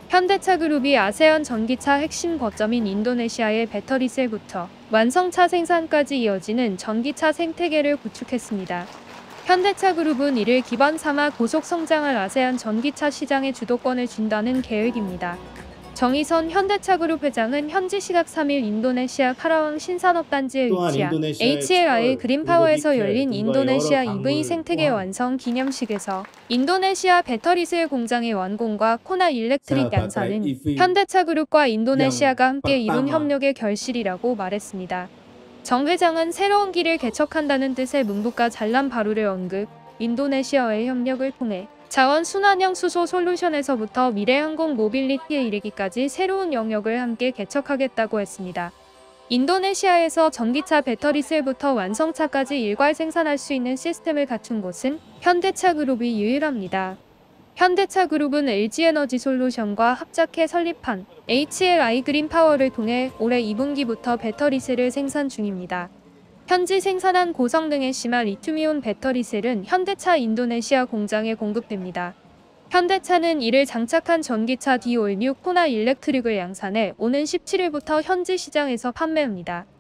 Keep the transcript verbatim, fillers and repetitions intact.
현대차그룹이 아세안 전기차 핵심 거점인 인도네시아의 배터리셀부터 완성차 생산까지 이어지는 전기차 생태계를 구축했습니다. 현대차그룹은 이를 기반 삼아 고속 성장할 아세안 전기차 시장의 주도권을 쥔다는 계획입니다. 정의선 현대차그룹 회장은 현지 시각 삼 일 인도네시아 카라왕 신산업단지에 위치한 에이치엘아이 그린파워에서 열린 인도네시아 이브이 생태계 완성 기념식에서 인도네시아 배터리셀 공장의 완공과 코나 일렉트릭 양산은 현대차그룹과 인도네시아가 함께 이룬 협력의 결실이라고 말했습니다. 정 회장은 새로운 길을 개척한다는 뜻의 문부과 잘람 바루를 언급, 인도네시아와의 협력을 통해 자원 순환형 수소 솔루션에서부터 미래 항공 모빌리티에 이르기까지 새로운 영역을 함께 개척하겠다고 했습니다. 인도네시아에서 전기차 배터리셀부터 완성차까지 일괄 생산할 수 있는 시스템을 갖춘 곳은 현대차그룹이 유일합니다. 현대차그룹은 엘지에너지솔루션과 합작해 설립한 에이치엘아이 그린파워를 통해 올해 이 분기부터 배터리셀을 생산 중입니다. 현지 생산한 고성능의 시마 리튬이온 배터리셀은 현대차 인도네시아 공장에 공급됩니다. 현대차는 이를 장착한 전기차 디올뉴 코나 일렉트릭을 양산해 오는 십칠 일부터 현지 시장에서 판매합니다.